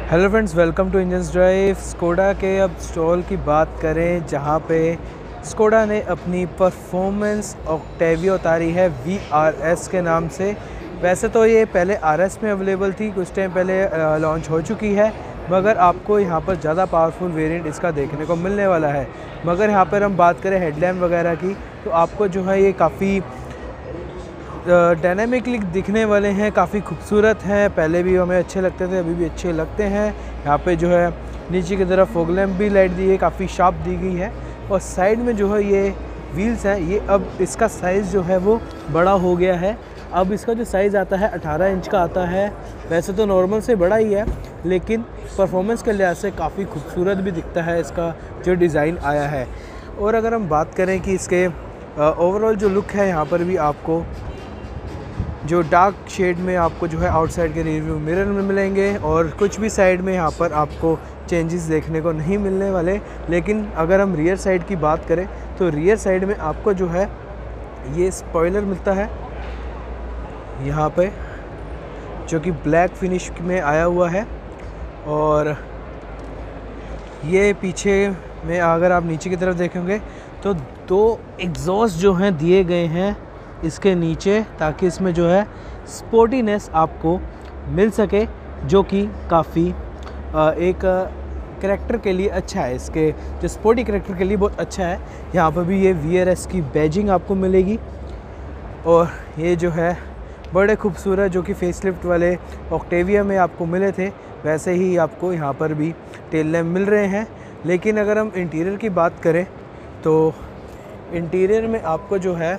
Hello friends, welcome to engines drive. Skoda के अब stall की बात करें जहां पे स्कोडा ने अपनी परफॉर्मेंस ऑक्टेविया उतारी है VRS के नाम से। वैसे तो ये पहले RS में अवेलेबल थी, कुछ टाइम पहले लॉन्च हो चुकी है, मगर आपको यहाँ पर ज़्यादा पावरफुल वेरिएंट इसका देखने को मिलने वाला है। मगर यहाँ पर हम बात करें हेडलैम्प वगैरह की तो आपको जो है ये काफ़ी डायनामिकली दिखने वाले हैं, काफ़ी खूबसूरत हैं। पहले भी हमें अच्छे लगते थे, अभी भी अच्छे लगते हैं। यहाँ पे जो है नीचे की तरफ फॉग लैम्प भी लाइट दी है, काफ़ी शार्प दी गई है। और साइड में जो है ये व्हील्स हैं, ये अब इसका साइज़ जो है वो बड़ा हो गया है। अब इसका जो साइज़ आता है 18 इंच का आता है। वैसे तो नॉर्मल से बड़ा ही है, लेकिन परफॉर्मेंस के लिहाज से काफ़ी खूबसूरत भी दिखता है इसका जो डिज़ाइन आया है। और अगर हम बात करें कि इसके ओवरऑल जो लुक है, यहाँ पर भी आपको जो डार्क शेड में आपको जो है आउटसाइड के रिव्यू मिरर में मिलेंगे, और कुछ भी साइड में यहाँ पर आपको चेंजेस देखने को नहीं मिलने वाले। लेकिन अगर हम रियर साइड की बात करें तो रियर साइड में आपको जो है ये स्पॉइलर मिलता है यहाँ पे, जो कि ब्लैक फिनिश में आया हुआ है। और ये पीछे में अगर आप नीचे की तरफ देखेंगे तो दो एग्जॉस्ट जो हैं दिए गए हैं इसके नीचे, ताकि इसमें जो है स्पोर्टीनेस आपको मिल सके, जो कि काफ़ी एक करैक्टर के लिए अच्छा है। इसके जो स्पोर्टी करैक्टर के लिए बहुत अच्छा है। यहाँ पर भी ये VRS की बैजिंग आपको मिलेगी। और ये जो है बड़े खूबसूरत, जो कि फेसलिफ्ट वाले ऑक्टेविया में आपको मिले थे, वैसे ही आपको यहाँ पर भी टेल लैम्प मिल रहे हैं। लेकिन अगर हम इंटीरियर की बात करें तो इंटीरियर में आपको जो है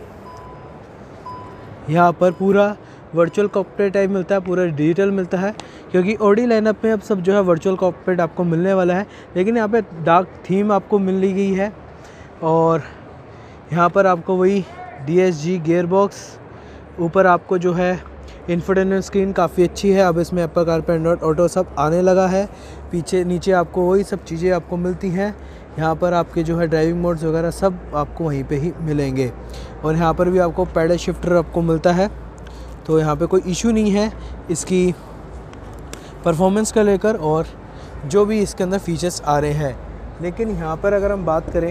यहाँ पर पूरा वर्चुअल कॉकपिट टाइप मिलता है, पूरा डिजिटल मिलता है, क्योंकि ऑडी लाइनअप में अब सब जो है वर्चुअल कॉकपिट आपको मिलने वाला है। लेकिन यहाँ पे डार्क थीम आपको मिल ली गई है। और यहाँ पर आपको वही DSG गियर बॉक्स, ऊपर आपको जो है इंफोटेनमेंट स्क्रीन काफ़ी अच्छी है। अब इसमें एप्पल कारप्ले, एंड्रॉयड ऑटो सब आने लगा है। पीछे नीचे आपको वही सब चीज़ें आपको मिलती हैं। यहाँ पर आपके जो है ड्राइविंग मोड्स वगैरह सब आपको वहीं पे ही मिलेंगे। और यहाँ पर भी आपको पैडल शिफ्टर आपको मिलता है, तो यहाँ पे कोई इशू नहीं है इसकी परफॉर्मेंस का लेकर और जो भी इसके अंदर फीचर्स आ रहे हैं। लेकिन यहाँ पर अगर हम बात करें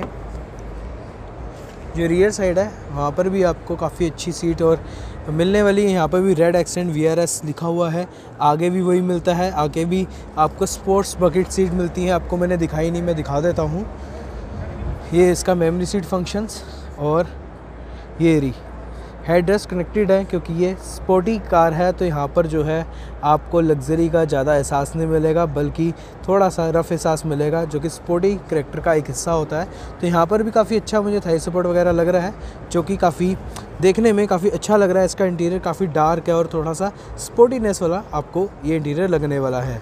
जो रियर साइड है, वहाँ पर भी आपको काफ़ी अच्छी सीट और मिलने वाली है। यहाँ पर भी रेड एक्सेंट VRS लिखा हुआ है। आगे भी वही मिलता है, आगे भी आपको स्पोर्ट्स बकेट सीट मिलती है। आपको मैंने दिखाई नहीं, मैं दिखा देता हूँ। ये इसका मेमोरी सीट फंक्शंस, और ये रही हेडरेस्ट कनेक्टेड है, क्योंकि ये स्पोर्टी कार है। तो यहाँ पर जो है आपको लग्जरी का ज़्यादा एहसास नहीं मिलेगा, बल्कि थोड़ा सा रफ एहसास मिलेगा, जो कि स्पोर्टी करैक्टर का एक हिस्सा होता है। तो यहाँ पर भी काफ़ी अच्छा मुझे थाई सपोर्ट वगैरह लग रहा है, जो कि काफ़ी देखने में काफ़ी अच्छा लग रहा है। इसका इंटीरियर काफ़ी डार्क है और थोड़ा सा स्पोर्टीनेस वाला आपको ये इंटीरियर लगने वाला है।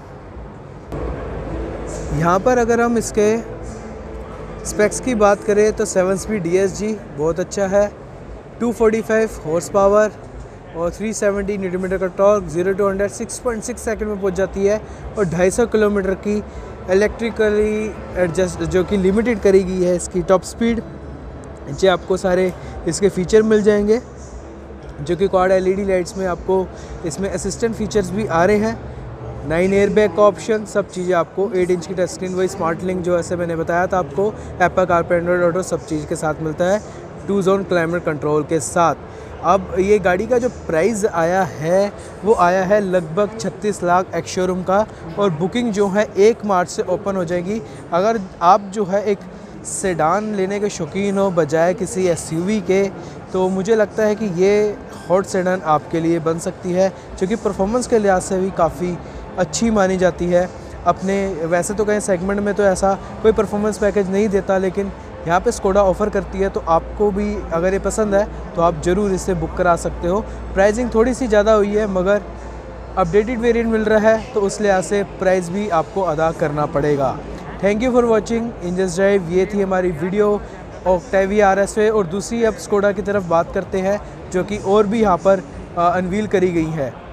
यहाँ पर अगर हम इसके स्पेक्स की बात करें तो 7 स्पीड DSG बहुत अच्छा है, 245 हॉर्स पावर और 370 न्यूटन मीटर का टॉर्क, 0 to 100 6.6 सेकंड में पहुंच जाती है। और 250 किलोमीटर की इलेक्ट्रिकली एडजस्ट जो कि लिमिटेड करी गई है इसकी टॉप स्पीड। नीचे आपको सारे इसके फीचर मिल जाएंगे, जो कि क्वाड LED लाइट्स में आपको इसमें असिस्टेंट फीचर्स भी आ रहे हैं। 9 एयरबैग का ऑप्शन, सब चीज़ें आपको 8 इंच की टच स्क्रीन, वही स्मार्ट लिंक जो ऐसे मैंने बताया था आपको, एप्पल कारप्ले, एंड्रॉयड ऑटो सब चीज़ के साथ मिलता है, 2 जोन क्लाइमेट कंट्रोल के साथ। अब ये गाड़ी का जो प्राइस आया है वो आया है लगभग 36 लाख एक्स शोरूम का, और बुकिंग जो है 1 मार्च से ओपन हो जाएगी। अगर आप जो है एक सेडान लेने के शौकीन हो बजाय किसी SUV के, तो मुझे लगता है कि ये हॉट सेडान आपके लिए बन सकती है, जो कि परफॉर्मेंस के लिहाज से भी काफ़ी अच्छी मानी जाती है। अपने वैसे तो कहीं सेगमेंट में तो ऐसा कोई परफॉर्मेंस पैकेज नहीं देता, लेकिन यहाँ पे स्कोडा ऑफ़र करती है। तो आपको भी अगर ये पसंद है तो आप ज़रूर इसे बुक करा सकते हो। प्राइसिंग थोड़ी सी ज़्यादा हुई है, मगर अपडेटेड वेरिएंट मिल रहा है, तो उस लिहाज से प्राइस भी आपको अदा करना पड़ेगा। Thank you for watching engines drive. ये थी हमारी वीडियो ऑक्टेविया RS पे। और दूसरी अब स्कोडा की तरफ बात करते हैं, जो कि और भी यहाँ पर अनवील करी गई है।